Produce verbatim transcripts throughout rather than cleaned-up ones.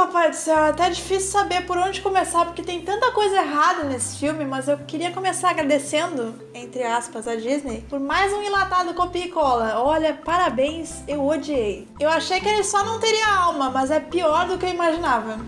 papai do céu, é até difícil saber por onde começar, porque tem tanta coisa errada nesse filme, mas eu queria começar agradecendo, entre aspas, a Disney, por mais um enlatado copia e cola. Olha, parabéns, eu odiei. Eu achei que ele só não teria alma, mas é pior do que eu imaginava.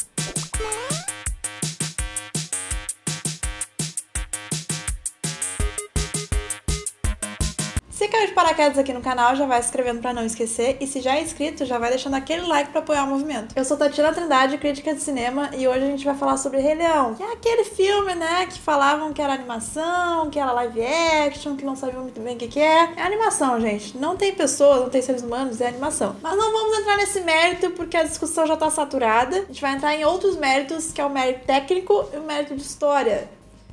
Se caiu de paraquedas aqui no canal, já vai se inscrevendo pra não esquecer, e se já é inscrito, já vai deixando aquele like pra apoiar o movimento. Eu sou Tatiana Trindade, crítica de cinema, e hoje a gente vai falar sobre Rei Leão, que é aquele filme, né, que falavam que era animação, que era live action, que não sabiam muito bem o que que é. É animação, gente. Não tem pessoas, não tem seres humanos, é animação. Mas não vamos entrar nesse mérito, porque a discussão já tá saturada. A gente vai entrar em outros méritos, que é o mérito técnico e o mérito de história.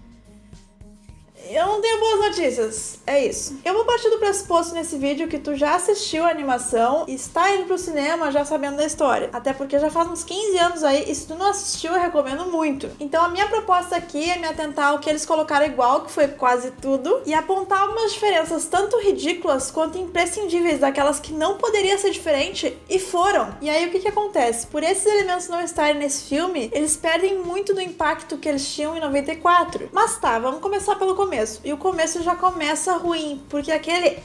Eu não tenho boas notícias, é isso. Eu vou partir do pressuposto nesse vídeo que tu já assistiu a animação e está indo pro cinema já sabendo da história. Até porque já faz uns quinze anos aí, e se tu não assistiu, eu recomendo muito. Então a minha proposta aqui é me atentar ao que eles colocaram igual, que foi quase tudo, e apontar algumas diferenças tanto ridículas quanto imprescindíveis, daquelas que não poderia ser diferente, e foram. E aí o que que acontece? Por esses elementos não estarem nesse filme, eles perdem muito do impacto que eles tinham em noventa e quatro. Mas tá, vamos começar pelo começo. E o começo já começa ruim, porque aquele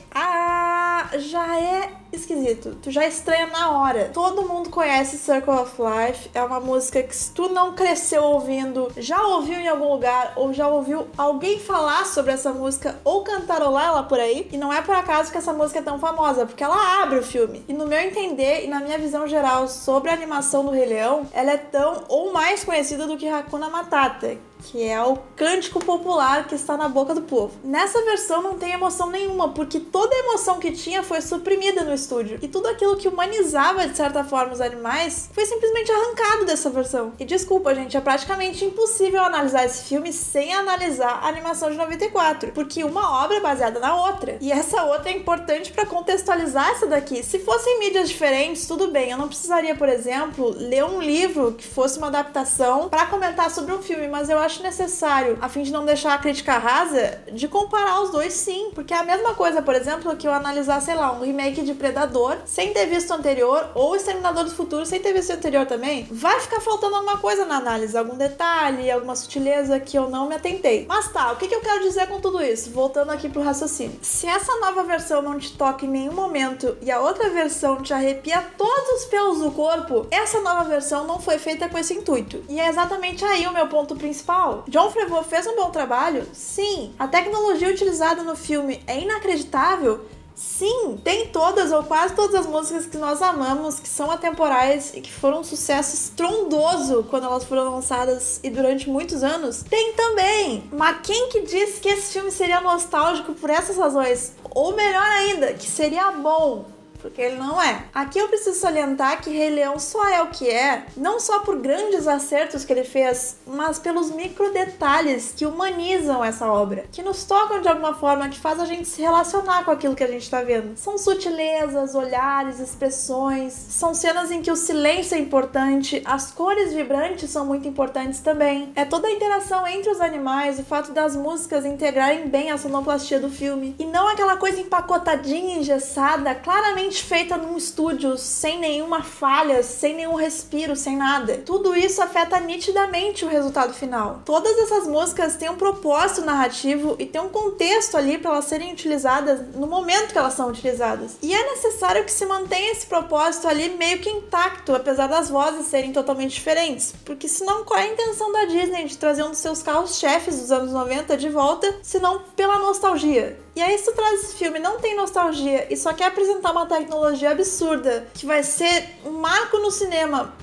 ah já é esquisito, tu já estranha na hora. Todo mundo conhece Circle of Life, é uma música que se tu não cresceu ouvindo, já ouviu em algum lugar, ou já ouviu alguém falar sobre essa música, ou cantarolar ela por aí, e não é por acaso que essa música é tão famosa, porque ela abre o filme. E no meu entender, e na minha visão geral sobre a animação do Rei Leão, ela é tão ou mais conhecida do que Hakuna Matata, que é o cântico popular que está na boca do povo. Nessa versão não tem emoção nenhuma, porque toda a emoção que tinha foi suprimida no estúdio. E tudo aquilo que humanizava, de certa forma, os animais, foi simplesmente arrancado dessa versão. E desculpa, gente, é praticamente impossível analisar esse filme sem analisar a animação de noventa e quatro, porque uma obra é baseada na outra. E essa outra é importante para contextualizar essa daqui. Se fossem mídias diferentes, tudo bem. Eu não precisaria, por exemplo, ler um livro que fosse uma adaptação para comentar sobre um filme, mas eu acho acho necessário, a fim de não deixar a crítica rasa, de comparar os dois sim, porque é a mesma coisa, por exemplo, que eu analisar, sei lá, um remake de Predador sem ter visto o anterior, ou Exterminador do Futuro sem ter visto o anterior também, vai ficar faltando alguma coisa na análise, algum detalhe, alguma sutileza que eu não me atentei. Mas tá, o que que eu quero dizer com tudo isso? Voltando aqui pro raciocínio. Se essa nova versão não te toca em nenhum momento e a outra versão te arrepia todos os pelos do corpo, essa nova versão não foi feita com esse intuito. E é exatamente aí o meu ponto principal. Jon Favreau fez um bom trabalho? Sim. A tecnologia utilizada no filme é inacreditável? Sim. Tem todas ou quase todas as músicas que nós amamos, que são atemporais e que foram um sucesso estrondoso quando elas foram lançadas e durante muitos anos? Tem também. Mas quem que disse que esse filme seria nostálgico por essas razões? Ou melhor ainda, que seria bom? Porque ele não é. Aqui eu preciso salientar que Rei Leão só é o que é, não só por grandes acertos que ele fez, mas pelos micro detalhes que humanizam essa obra, que nos tocam de alguma forma, que faz a gente se relacionar com aquilo que a gente tá vendo. São sutilezas, olhares, expressões, são cenas em que o silêncio é importante, as cores vibrantes são muito importantes também. É toda a interação entre os animais, o fato das músicas integrarem bem a sonoplastia do filme, e não aquela coisa empacotadinha, engessada, claramente feita num estúdio, sem nenhuma falha, sem nenhum respiro, sem nada. Tudo isso afeta nitidamente o resultado final. Todas essas músicas têm um propósito narrativo e tem um contexto ali para elas serem utilizadas no momento que elas são utilizadas. E é necessário que se mantenha esse propósito ali meio que intacto, apesar das vozes serem totalmente diferentes. Porque senão qual é a intenção da Disney de trazer um dos seus carros-chefes dos anos noventa de volta, se não pela nostalgia? E aí se tu traz esse filme, não tem nostalgia e só quer apresentar uma tecnologia absurda que vai ser um marco no cinema,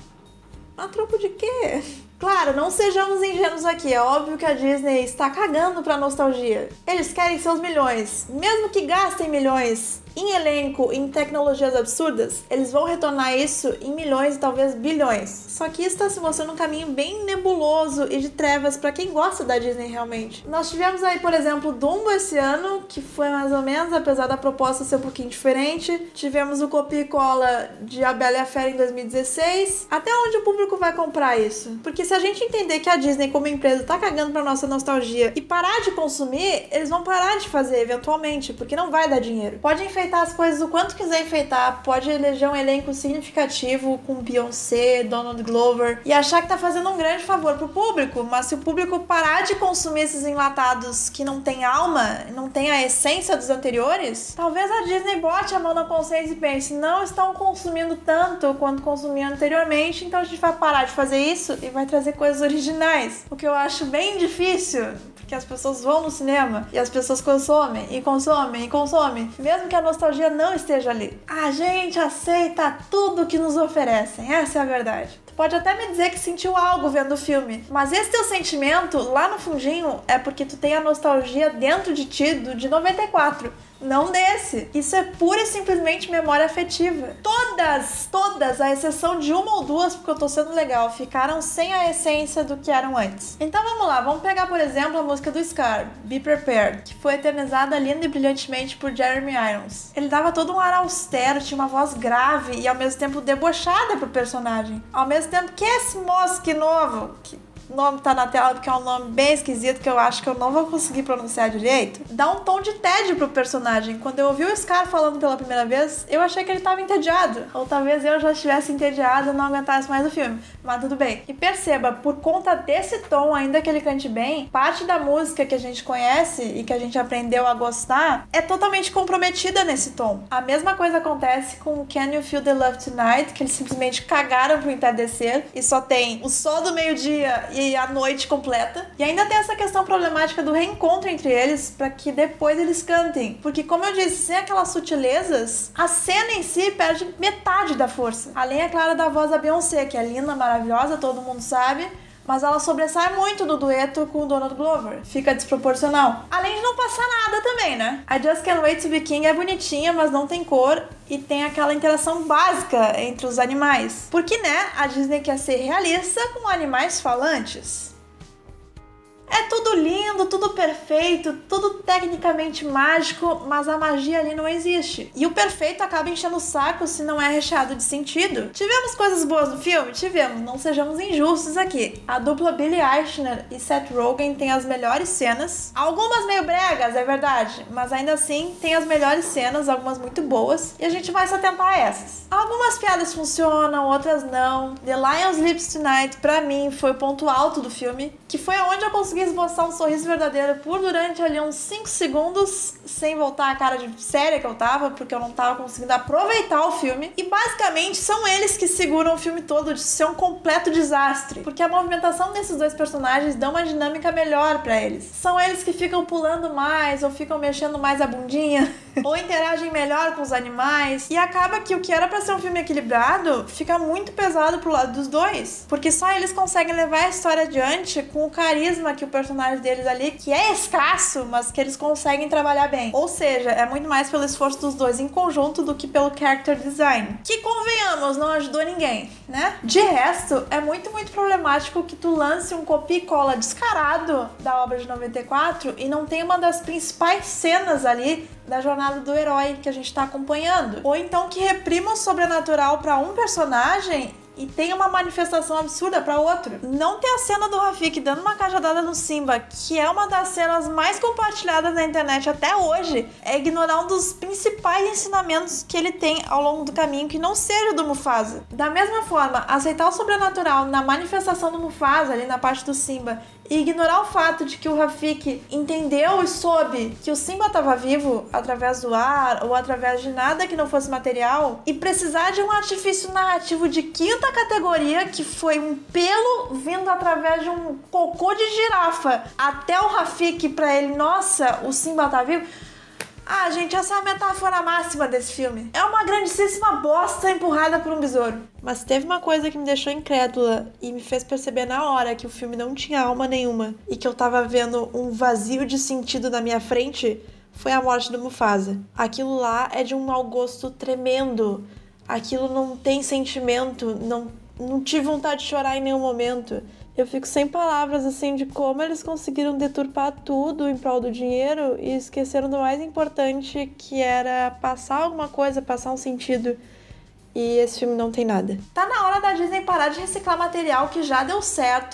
a troco de quê? Claro, não sejamos ingênuos aqui, é óbvio que a Disney está cagando pra nostalgia. Eles querem seus milhões, mesmo que gastem milhões em elenco, em tecnologias absurdas, eles vão retornar isso em milhões e talvez bilhões. Só que isso está se mostrando um caminho bem nebuloso e de trevas para quem gosta da Disney realmente. Nós tivemos aí, por exemplo, Dumbo esse ano, que foi mais ou menos, apesar da proposta ser um pouquinho diferente. Tivemos o copia e cola de A Bela e a Fera em dois mil e dezesseis. Até onde o público vai comprar isso? Porque se a gente entender que a Disney como empresa tá cagando pra nossa nostalgia e parar de consumir, eles vão parar de fazer eventualmente, porque não vai dar dinheiro. Pode enfeitar enfeitar as coisas o quanto quiser enfeitar, pode eleger um elenco significativo com Beyoncé, Donald Glover e achar que tá fazendo um grande favor pro público, mas se o público parar de consumir esses enlatados que não tem alma, não tem a essência dos anteriores, talvez a Disney bote a mão na consciência e pense, não estão consumindo tanto quanto consumiam anteriormente, então a gente vai parar de fazer isso e vai trazer coisas originais, o que eu acho bem difícil, porque as pessoas vão no cinema e as pessoas consomem e consomem e consomem, mesmo que a nostalgia não esteja ali. A gente aceita tudo que nos oferecem, essa é a verdade. Tu pode até me dizer que sentiu algo vendo o filme, mas esse teu sentimento lá no fundinho é porque tu tem a nostalgia dentro de ti do de noventa e quatro. Não desse. Isso é pura e simplesmente memória afetiva. Todas, todas, à exceção de uma ou duas, porque eu tô sendo legal, ficaram sem a essência do que eram antes. Então vamos lá, vamos pegar, por exemplo, a música do Scar, Be Prepared, que foi eternizada linda e brilhantemente por Jeremy Irons. Ele dava todo um ar austero, tinha uma voz grave e ao mesmo tempo debochada pro personagem. Ao mesmo tempo que esse moço que novo... Que... O nome tá na tela porque é um nome bem esquisito que eu acho que eu não vou conseguir pronunciar direito. Dá um tom de tédio pro personagem. Quando eu ouvi o Scar falando pela primeira vez, eu achei que ele tava entediado. Ou talvez eu já estivesse entediado e não aguentasse mais o filme. Mas tudo bem. E perceba, por conta desse tom, ainda que ele cante bem, parte da música que a gente conhece e que a gente aprendeu a gostar é totalmente comprometida nesse tom. A mesma coisa acontece com Can You Feel the Love Tonight, que eles simplesmente cagaram pro entardecer e só tem o sol do meio-dia e a noite completa. E ainda tem essa questão problemática do reencontro entre eles para que depois eles cantem. Porque, como eu disse, sem aquelas sutilezas, a cena em si perde metade da força. Além, é claro, da voz da Beyoncé, que é linda, maravilhosa, todo mundo sabe, mas ela sobressai muito do dueto com o Donald Glover. Fica desproporcional. Além de não passar nada também, né? I Just Can't Wait to Be King é bonitinha, mas não tem cor e tem aquela interação básica entre os animais. Porque, né, a Disney quer ser realista com animais falantes. É tudo lindo, tudo perfeito, tudo tecnicamente mágico, mas a magia ali não existe. E o perfeito acaba enchendo o saco se não é recheado de sentido. Tivemos coisas boas no filme? Tivemos, não sejamos injustos aqui. A dupla Billy Eichner e Seth Rogen tem as melhores cenas. Algumas meio bregas, é verdade, mas ainda assim tem as melhores cenas, algumas muito boas, e a gente vai se atentar a essas. Algumas piadas funcionam, outras não. The Lion Sleeps Tonight, pra mim, foi o ponto alto do filme, que foi onde eu consegui esboçar um sorriso verdadeiro por durante ali uns cinco segundos, sem voltar a cara de séria que eu tava, porque eu não tava conseguindo aproveitar o filme. E basicamente são eles que seguram o filme todo de ser um completo desastre, porque a movimentação desses dois personagens dá uma dinâmica melhor pra eles. São eles que ficam pulando mais, ou ficam mexendo mais a bundinha, ou interagem melhor com os animais, e acaba que o que era pra ser um filme equilibrado fica muito pesado pro lado dos dois, porque só eles conseguem levar a história adiante com o carisma que o personagem deles ali, que é escasso, mas que eles conseguem trabalhar bem. Ou seja, é muito mais pelo esforço dos dois em conjunto do que pelo character design, que, convenhamos, não ajudou ninguém, né? De resto, é muito, muito problemático que tu lance um copia e cola descarado da obra de noventa e quatro e não tem uma das principais cenas ali da jornada do herói que a gente tá acompanhando. Ou então que reprima o sobrenatural pra um personagem e tem uma manifestação absurda pra outro. Não ter a cena do Rafiki dando uma cajadada no Simba, que é uma das cenas mais compartilhadas na internet até hoje, é ignorar um dos principais ensinamentos que ele tem ao longo do caminho, que não seja o do Mufasa. Da mesma forma, aceitar o sobrenatural na manifestação do Mufasa, ali na parte do Simba, e ignorar o fato de que o Rafiki entendeu e soube que o Simba estava vivo através do ar ou através de nada que não fosse material, e precisar de um artifício narrativo de quinta categoria, que foi um pelo vindo através de um cocô de girafa até o Rafiki pra ele, nossa, o Simba tá vivo. Ah, gente, essa é a metáfora máxima desse filme. É uma grandíssima bosta empurrada por um besouro. Mas teve uma coisa que me deixou incrédula e me fez perceber na hora que o filme não tinha alma nenhuma e que eu tava vendo um vazio de sentido na minha frente, foi a morte do Mufasa. Aquilo lá é de um mau gosto tremendo. Aquilo não tem sentimento, não, não tive vontade de chorar em nenhum momento. Eu fico sem palavras, assim, de como eles conseguiram deturpar tudo em prol do dinheiro e esqueceram do mais importante, que era passar alguma coisa, passar um sentido. E esse filme não tem nada. Tá na hora da Disney parar de reciclar material que já deu certo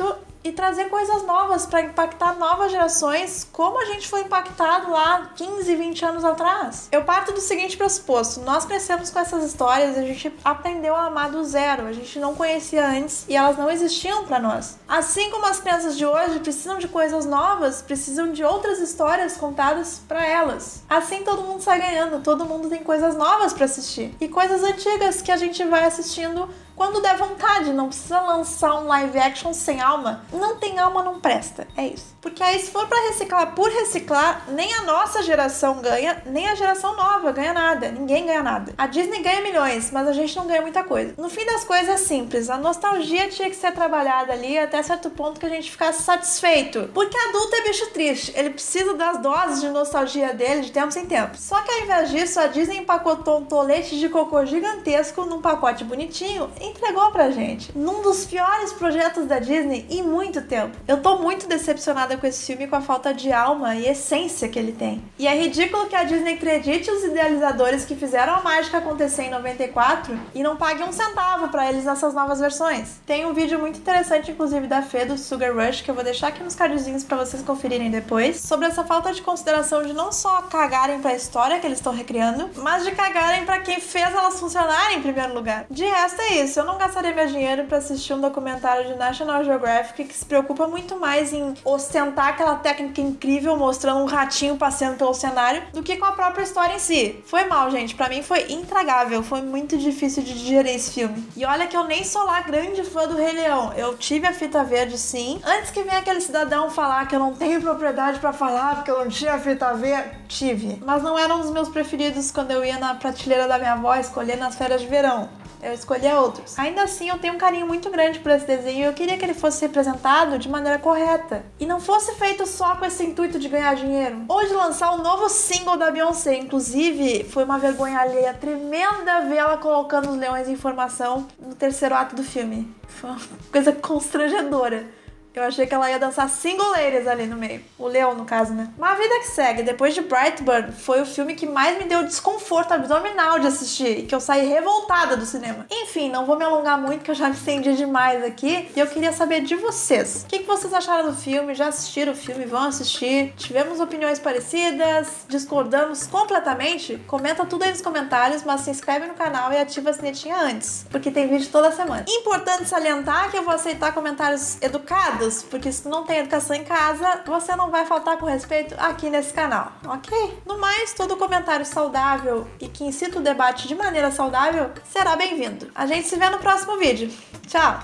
e trazer coisas novas para impactar novas gerações, como a gente foi impactado lá quinze, vinte anos atrás. Eu parto do seguinte pressuposto: nós crescemos com essas histórias e a gente aprendeu a amar do zero, a gente não conhecia antes e elas não existiam para nós. Assim como as crianças de hoje precisam de coisas novas, precisam de outras histórias contadas para elas. Assim todo mundo sai ganhando, todo mundo tem coisas novas para assistir e coisas antigas que a gente vai assistindo quando der vontade. Não precisa lançar um live action sem alma. Não tem alma, não presta. É isso. Porque aí, se for pra reciclar por reciclar, nem a nossa geração ganha, nem a geração nova ganha nada. Ninguém ganha nada. A Disney ganha milhões, mas a gente não ganha muita coisa. No fim das coisas é simples. A nostalgia tinha que ser trabalhada ali até certo ponto que a gente ficasse satisfeito. Porque adulto é bicho triste. Ele precisa das doses de nostalgia dele de tempos em tempos. Só que ao invés disso, a Disney empacotou um tolete de cocô gigantesco num pacote bonitinho e entregou pra gente. Num dos piores projetos da Disney em muito tempo. Eu tô muito decepcionada com esse filme, com a falta de alma e essência que ele tem. E é ridículo que a Disney acredite os idealizadores que fizeram a mágica acontecer em noventa e quatro e não pague um centavo pra eles nessas novas versões. Tem um vídeo muito interessante, inclusive da Fê, do Sugar Rush, que eu vou deixar aqui nos cardzinhos pra vocês conferirem depois, sobre essa falta de consideração de não só cagarem pra história que eles estão recriando, mas de cagarem pra quem fez elas funcionarem em primeiro lugar. De resto é isso, eu não gastaria meu dinheiro pra assistir um documentário de National Geographic que se preocupa muito mais em ostentar aquela técnica incrível mostrando um ratinho passeando pelo cenário do que com a própria história em si. Foi mal, gente. Pra mim foi intragável. Foi muito difícil de digerir esse filme. E olha que eu nem sou lá grande fã do Rei Leão. Eu tive a fita verde, sim. Antes que venha aquele cidadão falar que eu não tenho propriedade pra falar porque eu não tinha a fita verde, tive. Mas não era um dos meus preferidos quando eu ia na prateleira da minha avó escolher nas férias de verão. Eu escolhi outros. Ainda assim, eu tenho um carinho muito grande por esse desenho e eu queria que ele fosse representado de maneira correta. E não fosse feito só com esse intuito de ganhar dinheiro. Ou de lançar um novo single da Beyoncé. Inclusive, foi uma vergonha alheia tremenda ver ela colocando os leões em formação no terceiro ato do filme. Foi uma coisa constrangedora. Eu achei que ela ia dançar singoleiras ali no meio. O leão, no caso, né? Mas a vida que segue. Depois de Brightburn, foi o filme que mais me deu desconforto abdominal de assistir. E que eu saí revoltada do cinema. Enfim, não vou me alongar muito, que eu já me estendi demais aqui. E eu queria saber de vocês. O que, que vocês acharam do filme? Já assistiram o filme? Vão assistir? Tivemos opiniões parecidas? Discordamos completamente? Comenta tudo aí nos comentários, mas se inscreve no canal e ativa a sinetinha antes. Porque tem vídeo toda semana. Importante salientar que eu vou aceitar comentários educados, porque se não tem educação em casa, você não vai faltar com respeito aqui nesse canal, ok? No mais, todo comentário saudável e que incita o debate de maneira saudável será bem-vindo. A gente se vê no próximo vídeo. Tchau!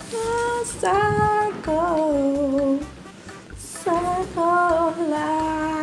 Circle, circle life.